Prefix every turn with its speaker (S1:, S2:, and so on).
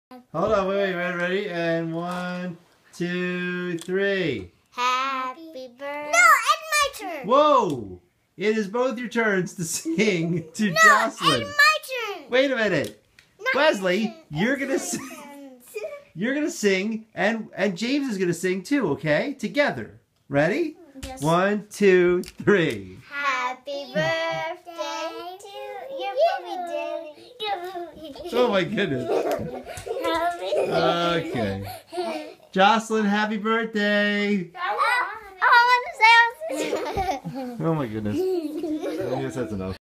S1: Hold on, wait, ready? And 1, 2, 3.
S2: Happy birthday. No, it's my turn.
S1: Whoa! It is both your turns to sing to
S2: No,
S1: Jocelyn.
S2: it's my turn.
S1: Wait a minute.
S2: Not
S1: Wesley,
S2: your
S1: you're gonna sing, and James is gonna sing too, okay? Together. Ready?
S2: Yes.
S1: 1, 2, 3.
S2: Happy birthday to your baby daddy.
S1: Oh my goodness. Okay. Jocelyn, happy birthday.
S2: I want to say
S1: Oh my goodness. I guess that's enough.